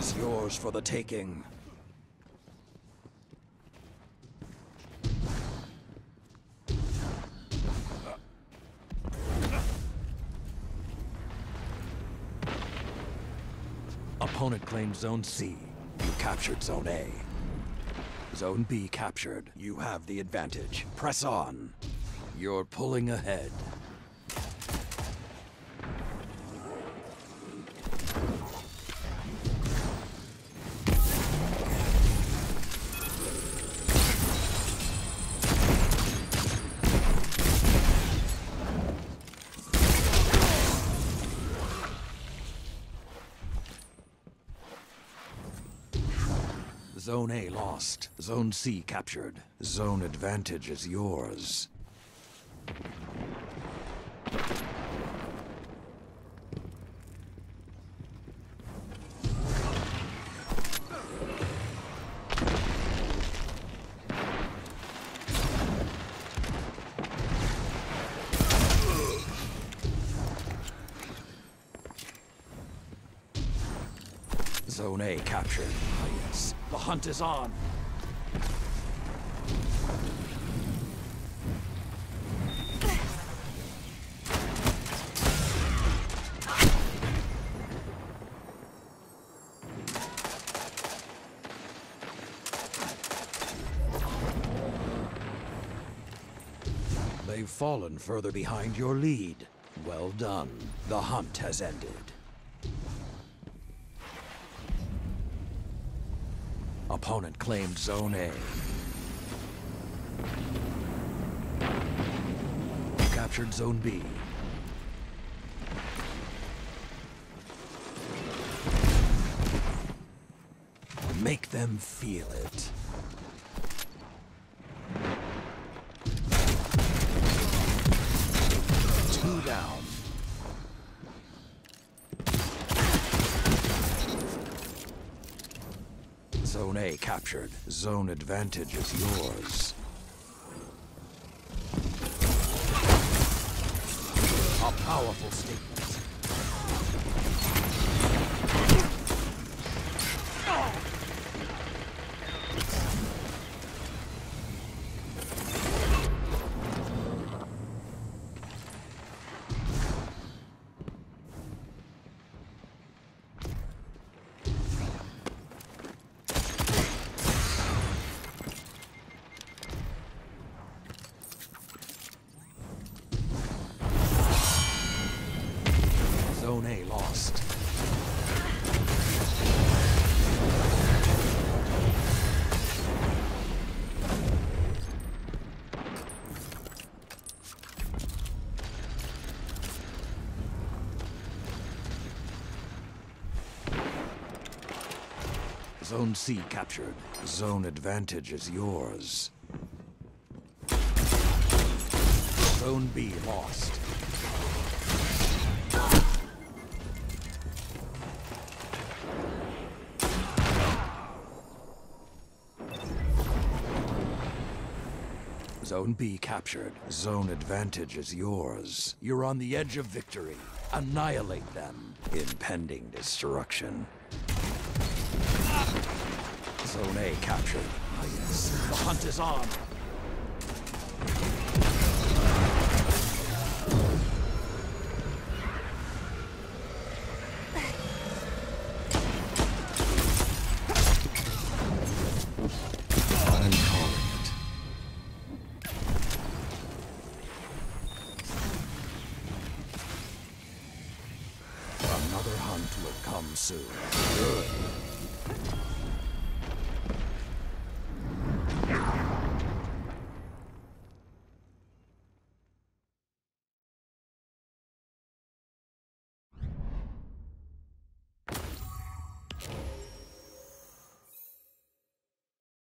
is yours for the taking. Opponent claimed Zone C. You captured Zone A. Zone B captured. You have the advantage. Press on. You're pulling ahead. Zone A lost. Zone C captured. Zone advantage is yours. Zone A captured. Ah, yes. The hunt is on. They've fallen further behind your lead. Well done. The hunt has ended. Opponent claimed Zone A. You captured Zone B. Make them feel it. Two down. Zone A captured. Zone advantage is yours. A powerful statement. Zone A lost. Zone C captured. Zone advantage is yours. Zone B lost. Zone B captured. Zone advantage is yours. You're on the edge of victory. Annihilate them. Impending destruction. Zone A captured. Ah, yes. The hunt is on. I'm calling it. Another hunt will come soon. Good.